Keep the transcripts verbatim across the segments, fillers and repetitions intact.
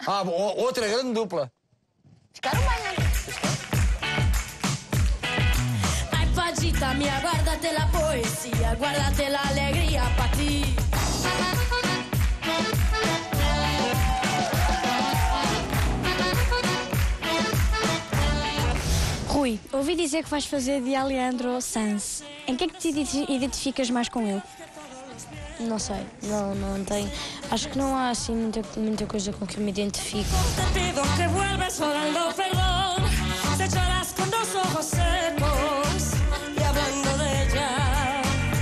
Ah, outra grande dupla. Ficaram bem, Ai, Pachita mia, guardate la poesia, guardate la alegria pra ti. Rui, ouvi dizer que vais fazer de Alejandro Sanz. Em que é que te identificas mais com ele? Não sei, não, não tenho. Acho que não há assim muita, muita coisa com que eu me identifico. Te pido que vuelves orando perdón, se choras con dos ojos secos y hablando de ella.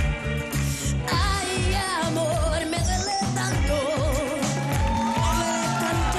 Ay, amor, me duele tanto, me duele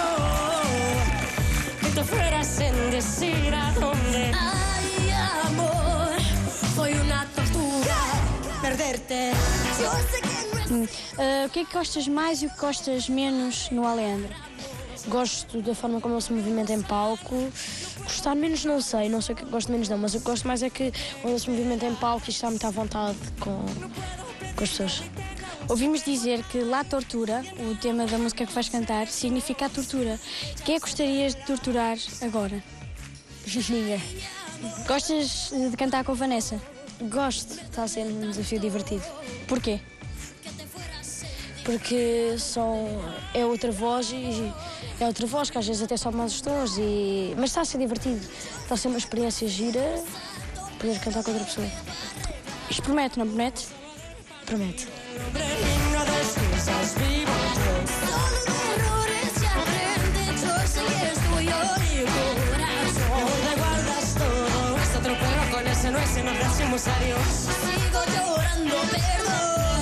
tanto que te fueras sin decir a dónde. Ay, amor, foi una tortura perderte. Yo sé que Hum, uh, o que é que gostas mais e o que gostas menos no Alejandro? Gosto da forma como ele se movimenta em palco. Gostar menos não sei, não sei o que gosto menos não, mas o que gosto mais é que quando ele se movimenta em palco e está muito à vontade com, com as pessoas. Ouvimos dizer que La Tortura, o tema da música que vais cantar, significa a tortura. Quem é que gostarias de torturar agora? Ninguém. Gostas de cantar com a Vanessa? Gosto, está a ser um desafio divertido. Porquê? Porque são, é outra voz e é outra voz, que às vezes até sobe mais os tons, e, mas está a ser divertido. Está a ser uma experiência gira poder cantar com outra pessoa. Isto promete, não promete? Promete. Sigo llorando, perdón.